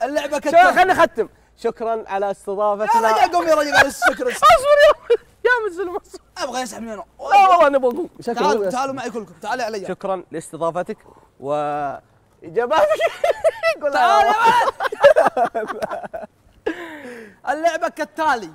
اللعبه كالتالي. خليني اختم. شكرا على استضافتنا. يا رجال قوم يا رجال الشكر. اصبر يا مزلم اصبر. ابغى اسحب منه. لا والله نبغى نقوم. تعالوا معي كلكم، تعالوا علي. شكرا لاستضافتك واجاباتك. تعال يا ولد. اللعبه كالتالي.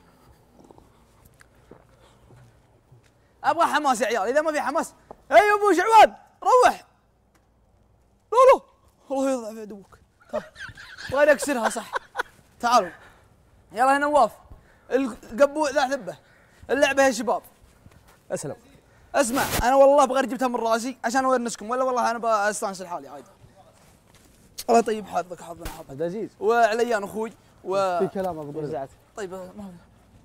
ابغى حماس يا عيال، اذا ما في حماس اي ابو شعبان روح. لولو الله يضع في عدوك. ابغى اكسرها صح. تعالوا يلا يا نواف. القبوع ذا ذبه. اللعبه يا شباب. اسلم. اسمع انا والله ابغى جبتها من راسي عشان اونسكم، ولا والله انا بستانس لحالي عادي. الله يطيب حظك حظنا حظ عبد العزيز وعليان اخوي في كلام ابغى. طيب ما هو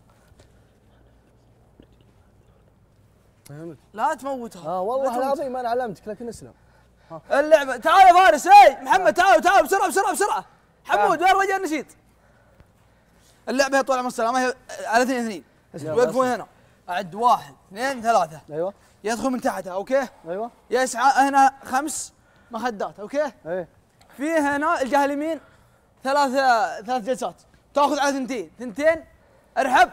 لا تموتها. والله العظيم انا علمتك لكن اسلم. اللعبه تعال يا فارس. اي محمد تعالوا بسرعه بسرعه بسرعه. حمود وين رجال النشيد؟ اللعبه يا طول العمر السلامه هي على 2 2. وقفوا هنا اعد 1 2 3. ايوه يدخل من تحتها اوكي. ايوه يسعى هنا 5 مخدات اوكي. ايه في هنا الجهه اليمين 3 جلسات. تاخذ على 2 ارحب.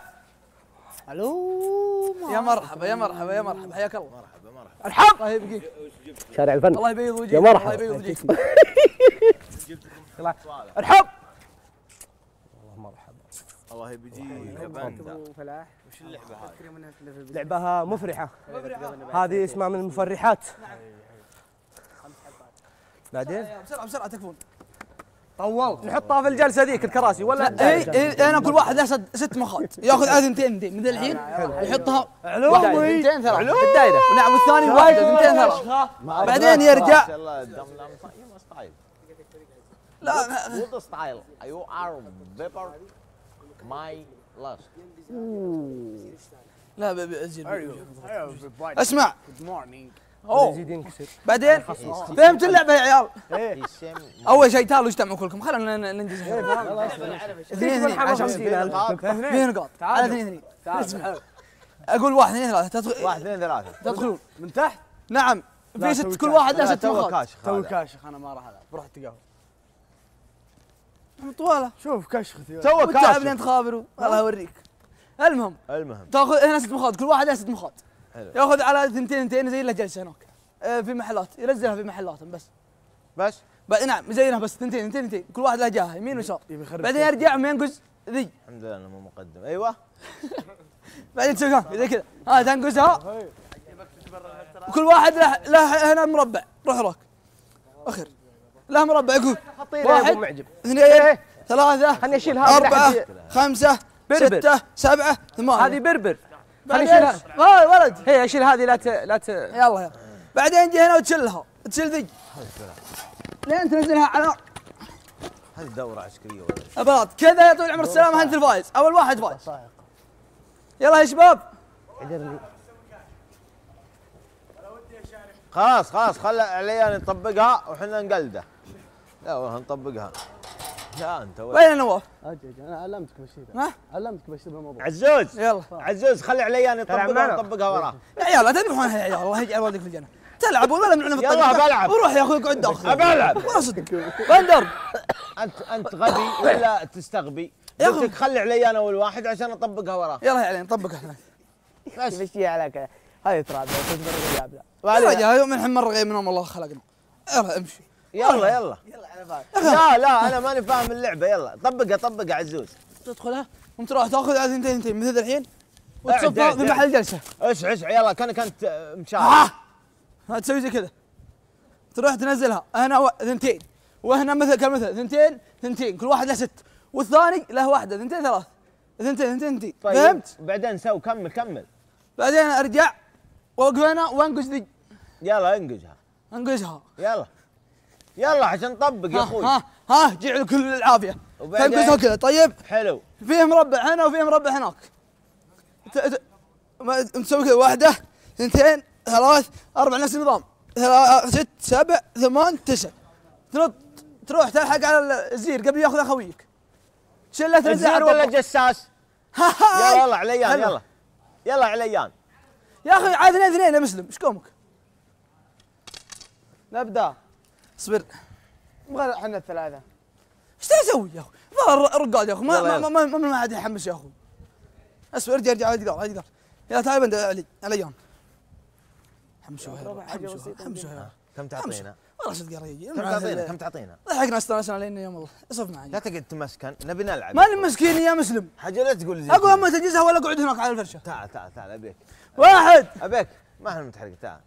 الو يا مرحبا يا مرحبا يا مرحبا حياك الله. مرحبا ارحب. الله يبقيك. شارع الفن. الله يبيض وجهك. يا مرحبا. الله يبيض وجهك. ارحب. والله مرحبا. الله يبجيك يا بندا. فلاح وش اللعبه هذه؟ لعبة مفرحة. هذه اسمها من المفرحات. بعدين بسرعه بسرعه تكفون. طول نحطها في الجلسة ذيك الكراسي ولا اي انا كل واحد له 6 مخات. ياخذ على 2 من الحين يحطها واحده 2 3 بالدائرة. ونعم الثاني واحده 2 3 بعدين يرجع. لا Good style. You are better. My last. لا اسمع يزيد ينكسر. بعدين فهمت اللعبه يا عيال. Hisham. اول شيء تعالوا اجتمعوا كلكم خلينا ننجز. 2 عشان في نقاط على 2 اسمع اقول 1 2 3 تدخل 1 2 3. تدخلون من تحت. نعم في 6 كل واحد له 6 مخات. كاشخ تو هذا. كاشخ انا ما راح العب بروح التقهوى. طواله شوف كشختي تو وتعب كاشخ. لين تخابروا الله يوريك. المهم المهم تاخذ هنا 6 مخاط كل واحد له 6 مخاط. حلو. ياخذ على 2 زي له جلسه هناك في محلات ينزلها في محلاتهم بس. بس نعم زينها بس 2 كل واحد له جهه يمين ويسار. يبي يخرب بعدين يرجع وينقز ذي. الحمد لله انا مو مقدم. ايوه بعدين تسوي زي كذا تنقزها. وكل واحد له هنا مربع. روح هناك اخر له مربع يقول 1 معجب. 2 3 خلني اشيل هذه 4 لحد 5 بربر. 6 7 8. هذه بربر. خلني بعدين اشيلها. ولد هي اشيل هذه لا يلا بعدين جي هنا وتشلها تشيل ذي لين تنزلها على هذه دوره عسكريه ولا إيش؟ البلاط كذا. يا طويل العمر السلامه انت الفايز. اول واحد فايز. يلا يا شباب خلاص خلى علينا نطبقها وحنا نقلده. لا والله نطبقها. لا انت وين نواف؟ انا علمتك بشير. ها؟ علمتك بشير بالموضوع. عزوز يلا عزوز خلي عليان يطبقها ونطبقها وراه. يا عيال لا تذبحونها يا عيال الله يجعل والدك في الجنه. تلعب ولا منعنا في يلا بلعب. وروح يا اخوي اقعد داخل. بلعب. والله صدق بندر. انت غبي ولا تستغبي؟ يا أخي. قلت لك خلي علي انا اول واحد عشان اطبقها وراه. يلا يا عيال نطبقها احنا. بس مشيها على كذا. هاي تراب تصبر الغياب يا رجال يوم الحين مره غير منهم الله خلقنا. يلا امشي. يلا لا انا ماني فاهم اللعبه. يلا طبقها عزوز. تدخلها وتروح تاخذ على 2 مثل الحين وتصفها في محل جلسه. عش يلا كانت مشارك. تسوي زي كذا تروح تنزلها هنا 2 وهنا مثل كالمثل 2 كل واحد له 6 والثاني له واحده 2 3 2 طيب فهمت؟ بعدين سوي كمل. بعدين ارجع واوقف هنا وانقز ذي. يلا انقزها. انقزها. يلا عشان نطبق يا اخوي. جيع كل العافيه. وبعدين؟ تنقزها كذا طيب. حلو. فيه مربع هنا وفيه مربع هناك. تسوي كذا 1 2 3 4 نفس النظام 6 7 8 9 تنط تروح تلحق على الزير قبل ياخذ اخويك. شله تنزل الزير ولا جساس؟ يلا عليان يلا عليان. يا اخي عاد 2 يا مسلم ايش قومك؟ نبدا. اصبر نبغى احنا الثلاثه. ايش تبي اسوي يا اخوي؟ ظهر رقاد يا اخوي ما حد يحمس يا اخوي. اسمع ارجع على الجدار يا تعال بند عليان. حمسوها حمسوها. كم تعطينا؟ والله صدق ريجي. كم تعطينا؟ ضحكنا استانسنا علينا يوم والله. اصف معي. لا تقعد تمسكن، نبي نلعب. ماني مسكين يا مسلم. حاجه لا تقول زي اقول اما تجهزها ولا اقعد هناك على الفرشه. تعال ابيك. واحد. ابيك ما احنا متحرك. تعال.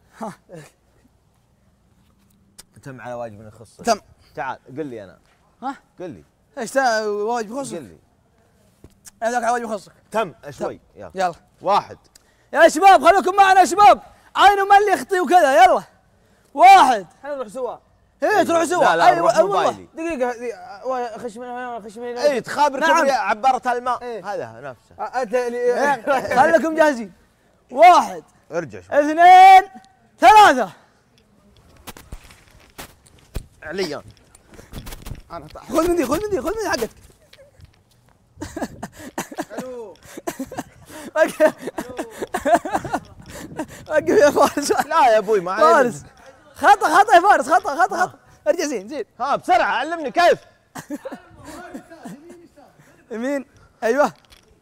تم على واجب يخصك. تم. تعال قل لي انا. ها؟ قل لي. ايش واجب يخصك؟ قل لي. هذاك على واجب يخصك. تم شوي. يلا. واحد. يا شباب خليكم معنا يا شباب. عينوا من اللي يخطي وكذا يلا. واحد. احنا نروح سوا. ايه تروح سوا. لا ايوه موبايلي. دقيقة خش من هنا خش من هنا. اي تخابر نعم. كبرياء عبارة الماء. إيه. هذا نفسه. انت خليكم جاهزين. واحد. ارجع شوي. اثنين. ثلاثة. عليا. انا طاح. خذ من دي حقتك. الو. وقف يا فارس. لا يا ابوي ما فارس. خطأ يا فارس خطأ. ارجع زين. ها بسرعة علمني كيف. يمين. ايوه.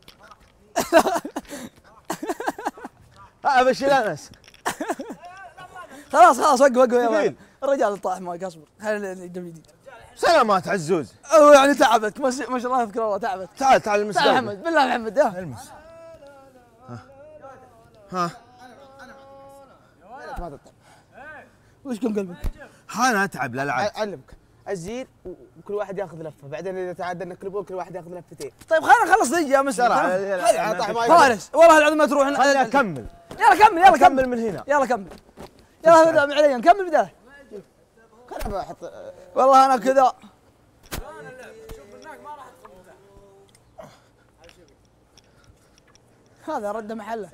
ابشر انس. خلاص وقف يا ثقيل. ولد. الرجال طاح معك اصبر. خلينا جديد. سلامات عزوز. او يعني تعبت ما شاء الله يذكر الله تعبت. تعال المس. تعال محمد بالله محمد يا المس. ها ما تطلع. وش كم قلبك؟ انا اتعب لا العب. اعلمك الزين وكل واحد ياخذ لفه، بعدين اذا تعادلنا نقلبون كل واحد ياخذ لفتين. طيب خلينا نخلص دقيقة يا مسلم. فارس والله العظيم ما تروح. خليني اكمل. يلا كمل من هنا. يلا كمل. يلا بدأ علي نكمل بداية. خلنا احط. والله انا كذا. هذا رد محله.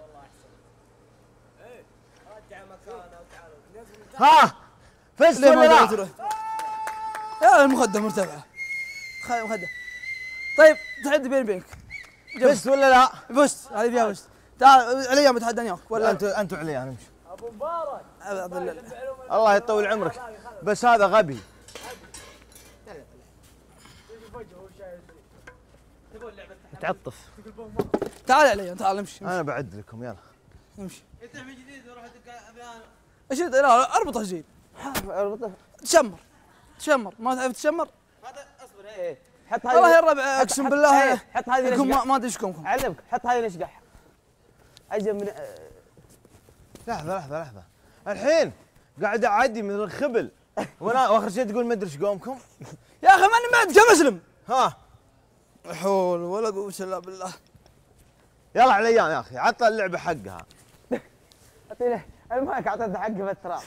ها فزت ولا لا؟ يا المخدة مرتفعة. مخدة. طيب تحدي بيني وبينك. فزت ولا لا؟ فزت هذه فيها فزت. تعال علي بتحدى وياك ولا انتوا علي انا امشي. ابو مبارك. الله يطول عمرك بس هذا غبي. تعطف. تعال علي تعال امشي. انا بعد لكم يلا. امشي. ايش لا اربطه زين. اربطه. تشمر ما تعرف تشمر؟ هذا اصبر ايه حط هذه. والله يا الربع اقسم بالله. حط هذه ما ادري ايش كمكم. علمك حط هذه نشقح. اجل من لحظة الحين قاعد اعدي من الخبل وانا واخر شيء تقول ما ادري ايش قومكم. يا اخي ماني معك كمسلم. ها حول ولا قوة الا بالله. يلا عليان يا اخي عطى اللعبة حقها. اعطيني المايك اعطيته حقه في التراب.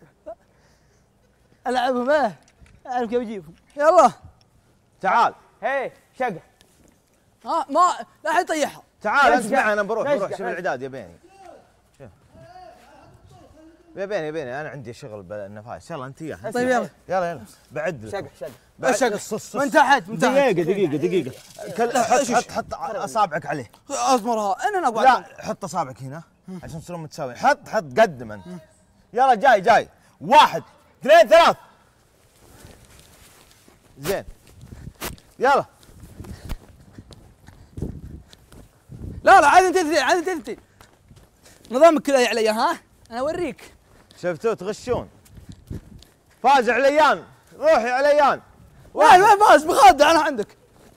العبهم اعرف كيف اجيبهم. يلا تعال. هي شقح. ها ما لا حد يطيحها. تعال انت معي انا بروح نشقح. شوف الاعداد يبيني. يبيني انا عندي شغل بالنفايس. يلا انت اياه. طيب يلا بعد لكم. شقح. من تحت دقيقة حط اصابعك عليه. اصبرها انا اقعد. لا حط اصابعك هنا عشان تصيرون متساويين. حط قدم انت. يلا جاي 1 2 3. زين يلا. لا عاد انت نظامك كذا يا علي ها انا اوريك. شفتوا تغشون. فاز عليان. روحي عليان. وين فاز بخادع انا عندك.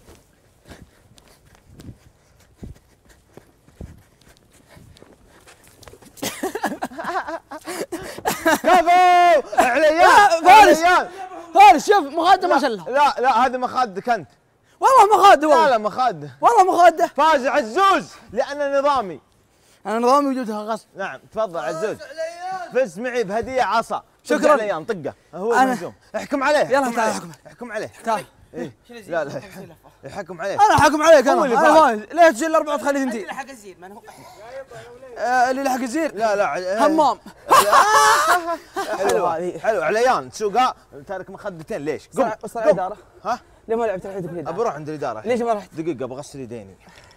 كفو عليان. فارس شوف مخادة ما شاء الله. لا هذه مخادك انت. والله مخادة لا مخادة. والله مخادة. فاز عزوز لأنه نظامي. انا نظامي وجودها غصب. نعم تفضل عزوز. فز معي بهدية عصا. شكرا. عليان طقه هو المهزوم. احكم عليه. يلا تعال احكم عليه. تعال. إيه؟ لا يحكم عليه. انا حاكم عليك هو انا اللي فايز. ليه تشيل الاربعه تخليه انت؟ اللي حق الزين ما هو. اللي لحق الزير. لا همام. حلو عليان تسوقها تارك مخدتين ليش؟ قم الاداره. ها؟ ليه ما لعبت الحين الاداره؟ ابى اروح عند الاداره. ليش ما رحت؟ دقيقه بغسل يديني.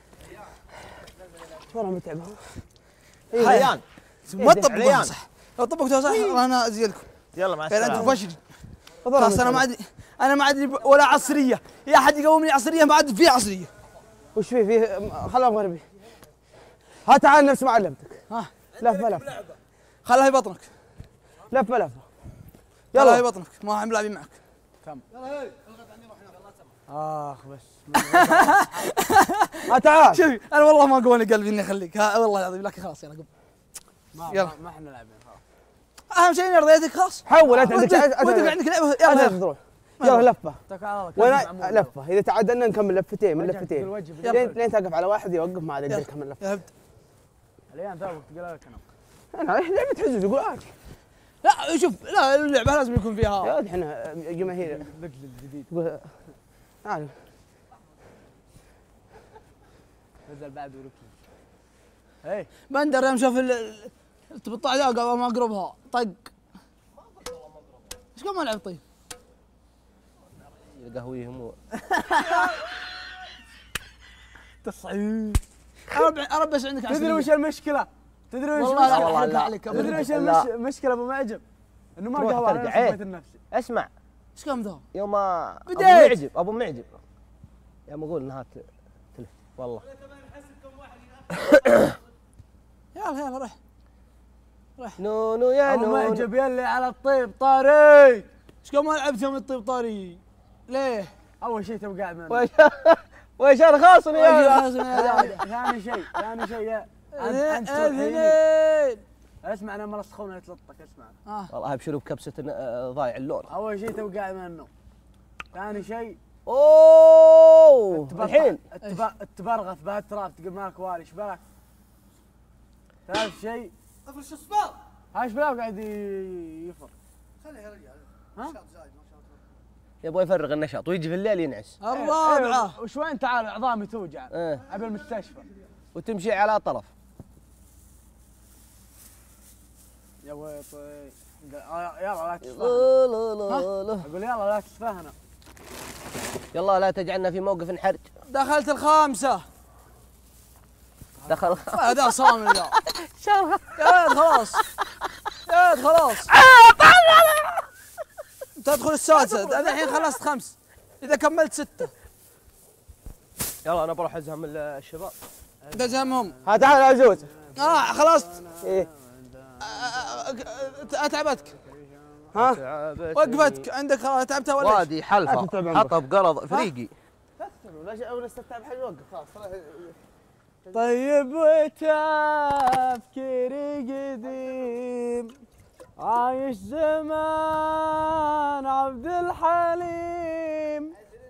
والله متعب عليان ما تطبقوها صح. لو طبقتوها صح انا ازيلكم. يلا مع انت السلامه. فشل. خلاص انا ما عندي انا ما عاد ولا عصريه، يا احد يقومني عصريه ما عاد في عصريه. وش فيه خلها مغربي. ها تعال نفس ما علمتك. ها لفه لفه. خلها في بطنك. لفه لفه. يلا في بطنك ما هم لاعبين معك. تم. اخ بس. ها تعال. شوفي انا والله ما قواني قلبي اني اخليك، ها والله العظيم لكن خلاص يلا قم. يلا. ما احنا لاعبين خلاص. اهم شيء اني رضيتك خلاص. حول انت عندك ودك عندك لعبه يلا تروح. يلا لفه. تعال وانا لفه اذا تعادلنا نكمل لفتين من لفتين الوجه لين توقف على واحد يوقف ما عاد يقدر يكمل لفه. يا هبد. الان توك تقول لك انا انا لعبه حزوز يقول اجي. لا شوف لا اللعبه لازم يكون فيها يا احنا جماهير نقل الجديد تقول عارف. نزل بعد وركن. اي بندر يوم شاف التبطع ذا قبل ما اقربها طق. ايش كم ما لعب طيب؟ قهويهم تصعيد. انا بس عندك تدري وش المشكله؟ تدري وش والله لا والله أحرق لا. عليك أبدا. تدري وش لا. المشكله ابو معجب؟ انه ما تروح قهوه على ترجع. نفسي إيه. بيت النفسي. اسمع ايش كم ذا؟ يوم ما بديت. ابو معجب يوم اقول انها تلف والله. يلا يلا روح. نونو يا ابو نونو. معجب يلي على الطيب طاري. ايش كم ما لعبت يوم الطيب طاري؟ ليه؟ اول شيء تو قاعد من ويش ارخاصني يا ثاني شيء انت اثنين. اسمع انا مرة سخونه يتلطك اسمع. والله ابشروا بكبسه ضايع اللون. اول شيء تو قاعد منه. ثاني شيء اوه الحين تبرغث بهالتراب تقول مالك والي ايش بالك؟ ثالث شيء افرش الصباغ. هاي ايش بالك قاعد يفر. خليه يا رجال. ها؟ نشاط زايد ما شاء الله. يبغى يفرغ النشاط ويجي في الليل ينعس. الرابعه. وشوين تعال عظامي توجع. ايه ابي المستشفى. وتمشي على طرف. يا ويطي يلا لا تسفهنا. لا لا لا لا. اقول يلا لا تسفهنا. يلا لا تجعلنا في موقف حرج. دخلت الخامسه. دخل هذا صامل ذا. يا ولد خلاص. يا ولد خلاص. تدخل السادسه انا الحين خلصت 5 اذا كملت 6 يلا انا بروح ازهم الشباب. تزهمهم. ها تعال يا عزوز. خلصت. ايه اتعبتك. ها وقفتك عندك خلاص اتعبتها ولا إيش؟ وادي حلفه تتعب عمرك. حطب قرض فريقي. لا شيء اول استتعب حل وقف خلاص. طيب وتفكيري قديم عايش زمان عبد الحليم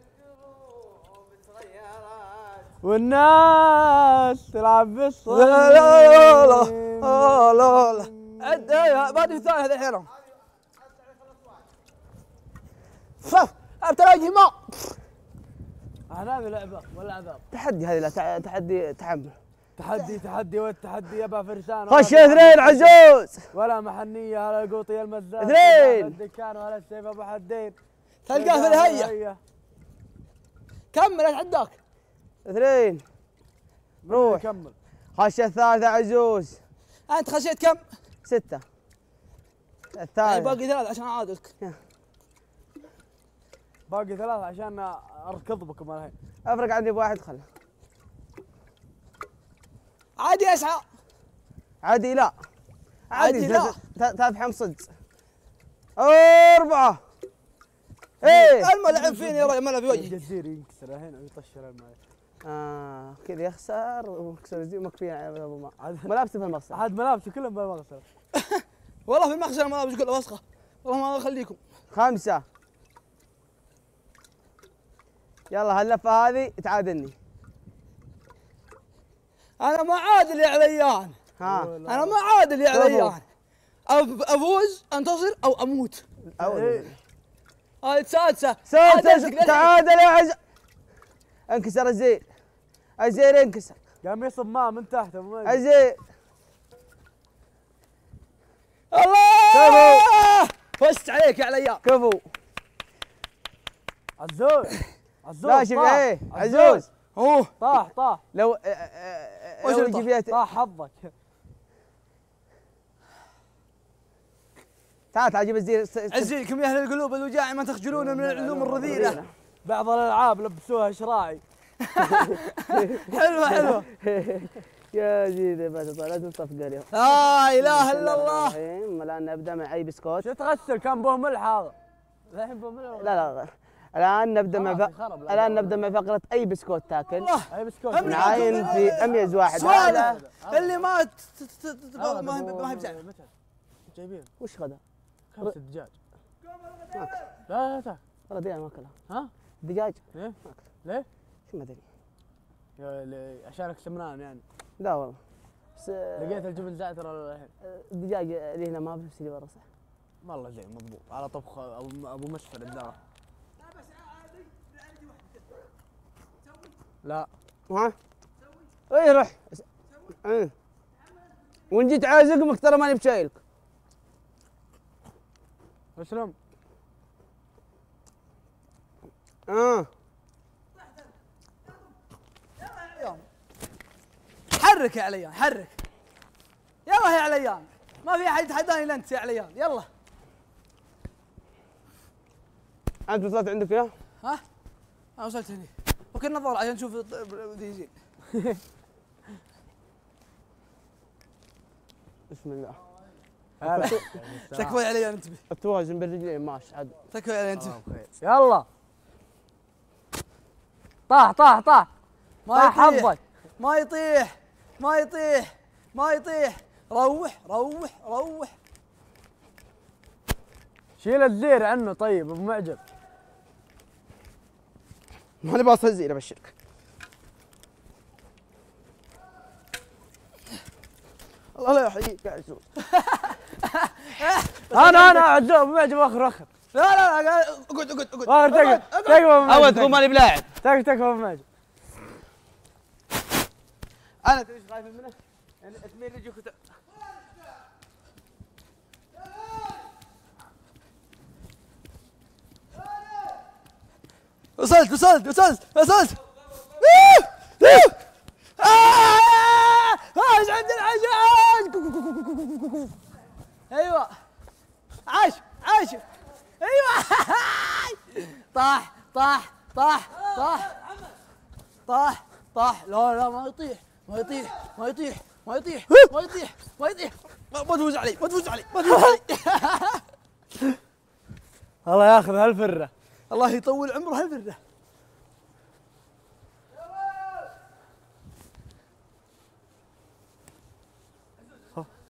والناس تلعب بالصيف. لا لا لا لا لا عد باقي الثاني هذا الحين. صف ابتلاقي ماء. انا لعبه ولا عذاب. تحدي هذه لا تحدي تحمل. تحدي والتحدي يبا فرسان. خش يا اثنين عزوز. ولا محنيه على القوطي المزاج. اثنين. الدكان ولا السيف ابو حدين. تلقاه في الهيئه. كمل اتحداك. اثنين. روح. كمل. خش الثالثة عزوز. انت خشيت كم؟ 6. يعني الثالث باقي 3 عشان اعادلك. باقي 3 عشان اركض بكم الحين. افرق عندي بواحد خله. عادي اسعى. عادي لا. عادي لا. تفحم صدق. 4. ايه الملعب فيني يا رجل الملعب في وجهي. الجزيري ينكسر الحين ويطشر الماء. كذا يخسر ويكسر الزي مكفيه على ابو ما ملابسه في المغسل. عاد ملابسه كلهم بالمغسل. والله في المخزن الملابس كلها وسخه. والله ما اخليكم. 5. يلا هاللفه هذه تعادلني. انا ما عادل يا عليان. ها انا ما عادل يا عليان. افوز انتصر او اموت. هاي السادسه. تعادل يا عز. انكسر الزين. الزين انكسر. قام يصب ماء من تحت. الزين. الله فزت عليك يا عليان. كفو. عزوز لا شوف ايه عزوز. اوه طاح لو وش يجي فيها طاح حظك. تعال اجيب الزين عزيكم يا اهل القلوب الوجاع ما تخجلون من العلوم الرذيله. بعض الالعاب لبسوها شراعي. حلوه حلوه. يا زيد بس لازم تصفقر يا لا اله الا الله. الان نبدا مع اي بسكوت. شو تغسل كان بوه ملح هذا. الحين بوه ملح. لا الان نبدا مع فقره اي بسكوت تاكل. اي بسكوت. نعاين في اميز واحد. سؤال اللي ما ما هي بزعل. جايبين وش غدا؟ كبسة دجاج. لا تاكل. والله دجاج ما اكلها. ها؟ دجاج؟ ليه؟ ليه؟ شو ما ادري. عشانك سمنان يعني. لا والله. بس لقيت الجبن زعتر الحين. الدجاج اللي هنا ما بس اللي برا صح؟ والله زين مضبوط على طبخ ابو مسفر الدار. لا. ها؟ اي روح. وان جيت عازقمك ترى ماني بشايلك. اسلم. حرك يا عليان حرك. يلا يا عليان ما في احد يتحداني الا انت يا عليان يلا. انت وصلت عندك يا؟ ها؟ انا وصلت هني. وكل نظر عشان نشوف ذي زين. بسم الله. هلا. تكفى يا عليان انتبه. التوازن بالرجلين ماشي عاد. تكفى يا عليان انتبه. يلا. طاح طاح طاح. ما طاح حظك. ما يطيح ما يطيح ما يطيح. روح روح روح. شيل الزير عنه طيب ابو معجب. ماني باصل الزين ابشرك. الله لا يحييك يا عزوز. انا عزوز ابو معجب اخر اخر. لا لا لا اقعد اقعد اقعد. اخر تقف ابو معجب. اود تقول ماني بلاعب. تقف ابو معجب. انا تدري ايش خايف منه؟ يعني تميل رجلك وصلت وصلت وصلت وصلت. ايش عند العجاج. ايوه عاش عاش. ايوه طاح طاح طاح طاح طاح طاح. لا لا ما يطيح ما يطيح ما يطيح ما يطيح ما يطيح ما يطيح. ما تفوز علي ما تفوز علي ما تفوز علي. الله ياخذ هالفره. الله يطول عمره هالفرده.